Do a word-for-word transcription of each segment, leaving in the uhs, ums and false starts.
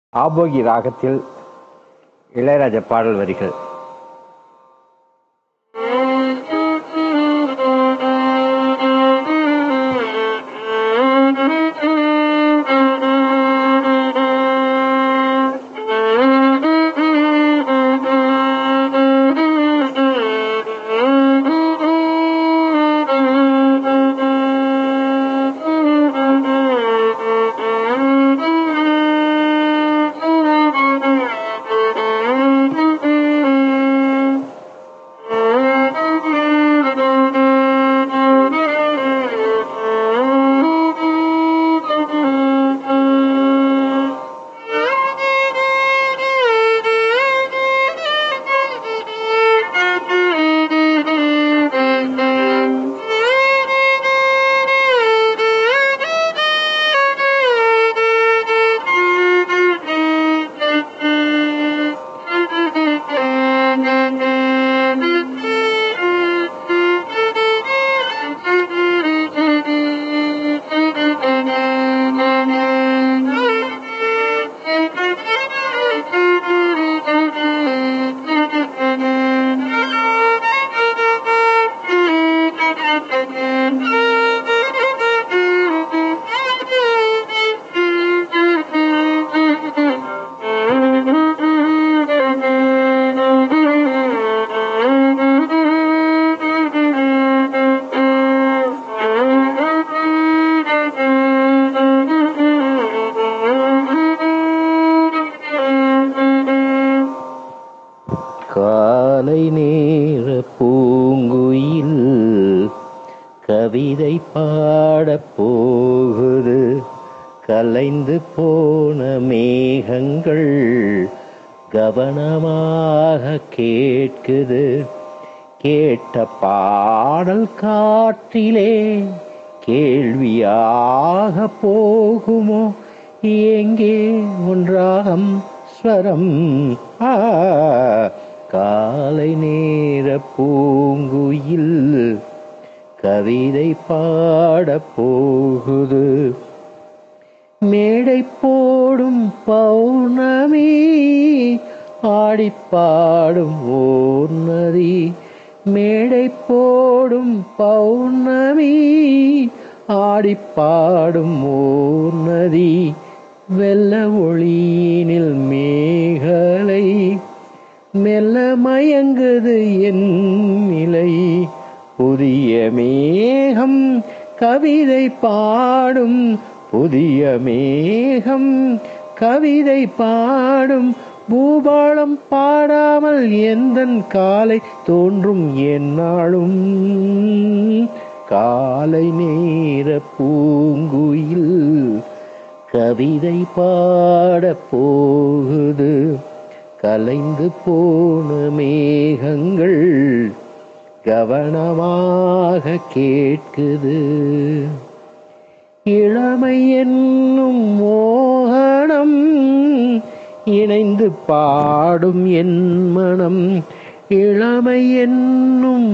ஆபோகி ராகத்தில் இளையராஜா பாடல் வரிகள். காலை நேர பூங்குயில் கவிதை பாடப் போகுது, கலைந்து போன மேகங்கள் கவனமாக கேட்குது. கேட்ட பாடல் காற்றிலே கேள்வியாக போகுமோ, எங்கே ஒன்றாகம் ஸ்வரம். ஆ காலை நேர பூங்குயில் கவிதை பாடப் போகுது. மேடை போடும் பௌர்ணமி ஆடிப்பாடும் ஓர் நதி. மேடை போடும் பௌர்ணமி ஆடிப்பாடும் ஓர் நதி. வெள்ள ஒளியினில் மேகலை மெல்ல மயங்குது என் நிலை. புதிய மேகம் கவிதை பாடும், புதிய மேகம் கவிதை பாடும். பூபாலம் பாடாமல் எந்தன் காலை தோன்றும் எந்நாளும். காலை நேர பூங்குயில் கவிதை பாடப் போகுது, கலைந்து போன மேகங்கள் கவனமாக கேட்குது. இளமை என்னும் மோகனம் இணைந்து பாடும் என் மனம். இளமை என்னும்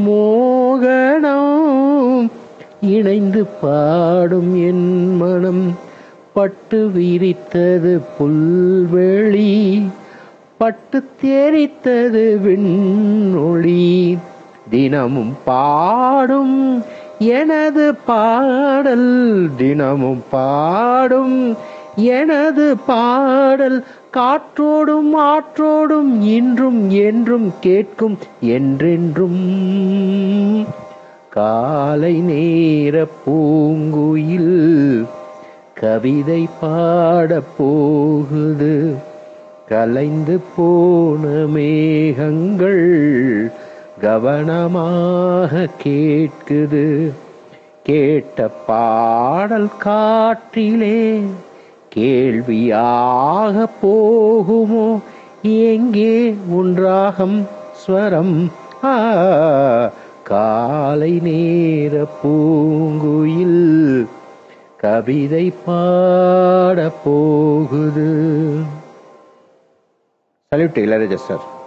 மோகனம் இணைந்து பாடும் என் மனம். பட்டு விரித்தது புல்வெளி, பட்டு தேரித்தது விண்ணொளி. தினமும் பாடும் எனது பாடல், தினமும் பாடும் எனது பாடல். காற்றோடும் ஆற்றோடும் இன்றும் என்றும் கேட்கும் என்றென்றும். காலை நேர பூங்குயில் கவிதை பாடப் போகுது, கலைந்து போன மேகங்கள் கவனமாக கேட்குது. கேட்ட பாடல் காற்றிலே கேள்வியாக போகுமோ, எங்கே ஒன்றாகம் ஸ்வரம். ஆ காலை நேர பூங்குயில் கவிதை பாடப் போகுது. Salute Ilaiyaraaja sir.